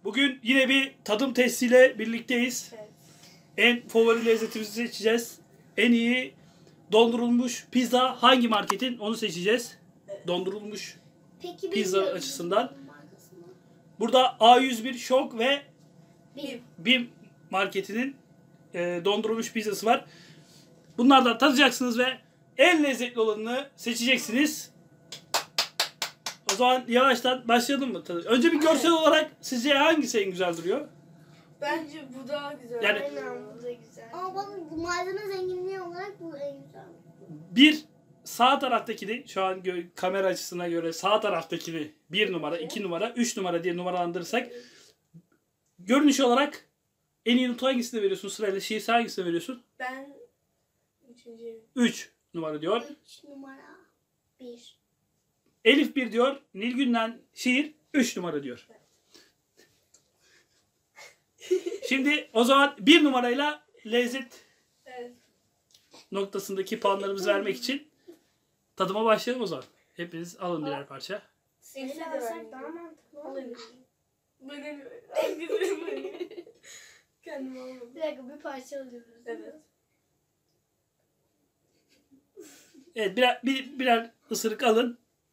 Bugün yine bir tadım testiyle birlikteyiz. Evet. En favori lezzetimizi seçeceğiz. En iyi dondurulmuş pizza hangi marketin onu seçeceğiz. Dondurulmuş Peki, pizza bilmiyorum. açısından. Burada A101 Şok ve BİM marketinin dondurulmuş pizzası var. Bunlardan tadacaksınız ve en lezzetli olanını seçeceksiniz. O zaman yavaştan başlayalım mı? Önce bir görsel olarak sizce hangisi en güzel duruyor? Bence bu daha güzel. Yani- Aynen bu da güzel. Ama bana malzeme zenginliği olarak bu en güzel. Bir sağ taraftakini şu an kamera açısına göre sağ taraftakini 1 numara, 2 numara, 3 numara diye numaralandırırsak görünüş olarak en iyi notu hangisine veriyorsun sırayla? Şiirse hangisine veriyorsun? Ben 3. 3 numara diyor. 3 numara 1. Elif 1 diyor. Nilgün'den şiir 3 numara diyor. Şimdi o zaman 1 numarayla lezzet Evet. noktasındaki puanlarımızı vermek için tadıma başlayalım o zaman. Hepiniz alın birer parça. Seni alsak daha mantıklı olur. Benim kendim almadım. Bir dakika, bir parça alıyoruz. Evet. Evet birer ısırık alın.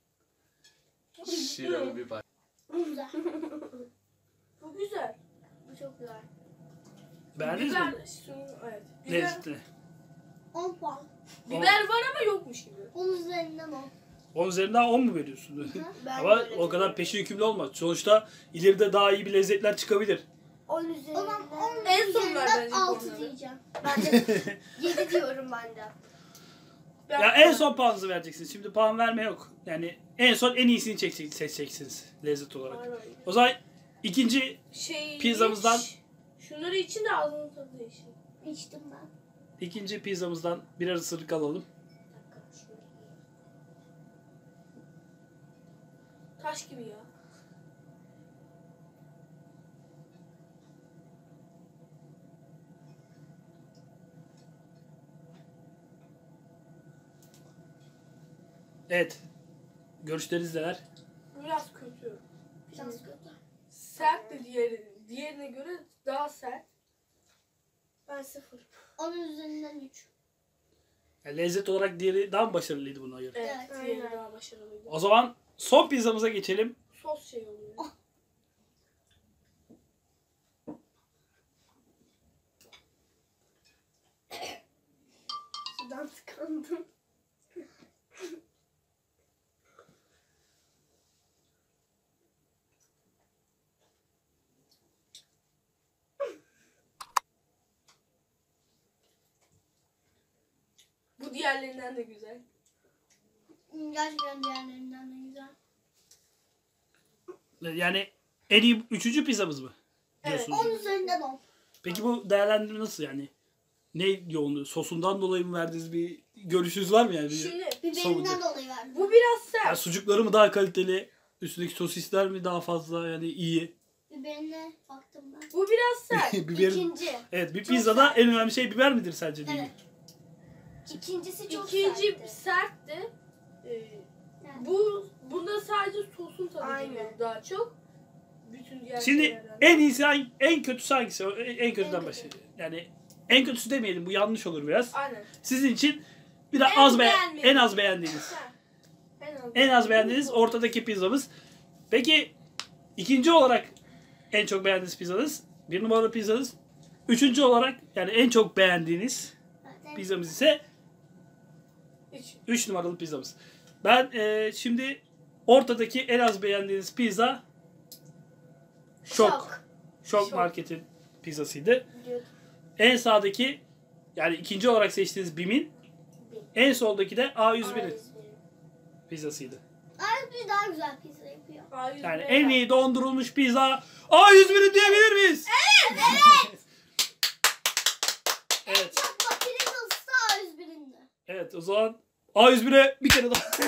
Şirin bir bak. Bu güzel. Bu güzel. Bu çok güzel. Beğendiniz mi? Biber, evet. Biber, Lezzetli. 10 puan. biber var ama yokmuş gibi. 10 üzerinden 10. 10 üzerinden 10 mu veriyorsun? Ben Ama böyle o kadar peşin hükümlü olmaz. Sonuçta ileride daha iyi bir lezzetler çıkabilir. 10 üzerinden. O zaman 10 En son ver üzerinden bence 6 puanları. diyeceğim. Ben de 7 diyorum ben de. Ben Ya en son puanınızı vereceksiniz. Şimdi puan verme yok. Yani en son en iyisini seçeceksiniz lezzet olarak. O zaman ikinci pizzamızdan- Şunları için de ağzının tadı için. İçtim ben. ikinci pizzamızdan birer ısırık alalım. Taş gibi ya. Evet. Görüşleriniz neler? Biraz kötü. Biraz kötü. Sert de diğerine göre daha sert. Ben 0. 10 üzerinden 3. Yani lezzet olarak diğeri daha mı başarılıydı buna göre? Evet, Evet, diğeri aynen. daha başarılıydı. O zaman son pizzamıza geçelim. Sos şey oluyor. Sudan tıkandım. Bu diğerlerinden de güzel. Gerçekten diğerlerinden de güzel. Yani en iyi üçüncü pizzamız mı? Evet. Diyorsunuz. 10 üzerinden 10. Peki bu değerlendirme nasıl yani? Ne yoğunluğu? Sosundan dolayı mı verdiğiniz bir görüşünüz var mı yani? Şimdi Biberinden dolayı verdim. bu biraz sert. Yani sucukları mı daha kaliteli? Üstündeki sosisler mi daha fazla yani iyi? Biberine baktım ben. Bu biraz sert. Biberin... İkinci. Evet bir Çok pizzada sert. en önemli şey biber midir sence değil mi? Evet. İkincisi çok İkinci sertti. sertti. Yani Bunda sadece sosun tadı Aynen. geliyor daha çok. Bütün diğer Şimdi şeylerden. en iyisi en kötüsü hangisi? En kötüden kötü. başlayalım. Yani en kötüsü demeyelim bu yanlış olur biraz. Aynen. Sizin için biraz En az beğenmediğiniz. en az beğendiğiniz. Ha, En az beğendiğiniz ortadaki pizzamız. Peki ikinci olarak en çok beğendiğiniz pizzanız, bir numaralı pizzanız. Üçüncü olarak yani en çok beğendiğiniz zaten pizzamız ise Üç. 3 numaralı pizzamız. Ben şimdi ortadaki en az beğendiğiniz pizza Şok. Şok marketin pizzasıydı. biliyordum. En sağdaki yani ikinci olarak seçtiğiniz BİM'in en soldaki de A101'in pizzasıydı. A101 daha güzel pizza yapıyor. A101 Yani en iyi dondurulmuş pizza A101'in diyebilir miyiz? Evet, evet. Evet. Bak, Pringles A101'in de. Evet o zaman A101'e bir kere daha.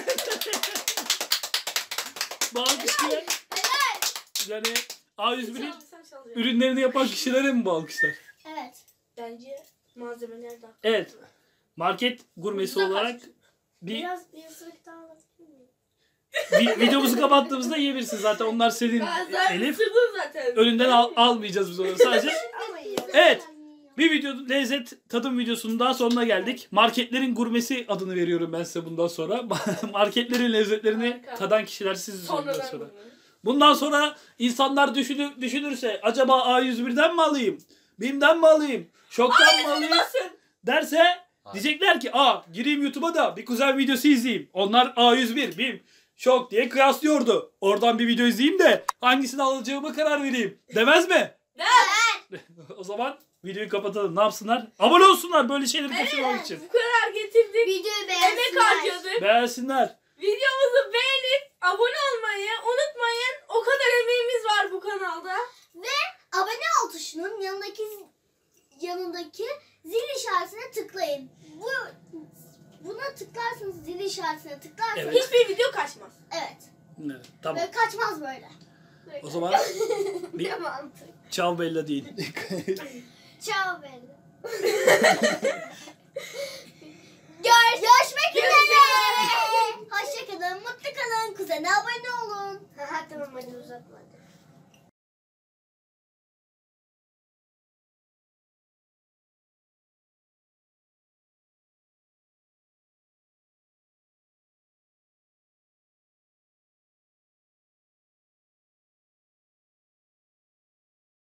Bu alkışlar Helal. yani A101'in Sen çalacaksın. ürünlerini yapan kişilere mi bu alkışlar? Evet. Bence malzemeler daha. Evet. Market gurmesi Ucuza olarak kaçtı. bir Biraz bir ısırık daha alabilir miyim? videomuzu kapattığımızda yiyebilirsin zaten. Onlar senin Ben zaten Elif. ısırdım zaten. Önünden almayacağız biz onları sadece. Evet. Bir video lezzet tadım videosunun daha sonuna geldik. Marketlerin gurmesi adını veriyorum ben size bundan sonra. Marketlerin lezzetlerini Harika. tadan kişiler siz bundan Sonradan sonra. bunu. Bundan sonra insanlar düşünürse acaba A101'den mi alayım? BİM'den mi alayım? Şok'tan mı alayım? Nasıl? Derse diyecekler ki gireyim YouTube'a da bir kuzen videosu izleyeyim. Onlar A101, BİM, Şok diye kıyaslıyordu. Oradan bir video izleyeyim de hangisini alacağıma karar vereyim. Demez mi? O zaman videoyu kapatalım. Ne yapsınlar? Abone olsunlar böyle şeyleri kaçırmamak için. Bu kadar getirdik. Videoyu Emek beğensinler. harcadık. Beğensinler. Videomuzu beğenip abone olmayı unutmayın. O kadar emeğimiz var bu kanalda. Abone ol tuşunun yanındaki zil işaretine tıklayın. Buna tıklarsanız, zil işaretine tıklarsanız Evet. Hiçbir video kaçmaz. evet. Evet, tamam. Böyle kaçmaz böyle. O zaman Ne mantık. ciao bella değil. Ciao belli. Görüşmek üzere. Hoşçakalın, mutlu kalın, kuzene abone olun. Tamam hadi uzatma.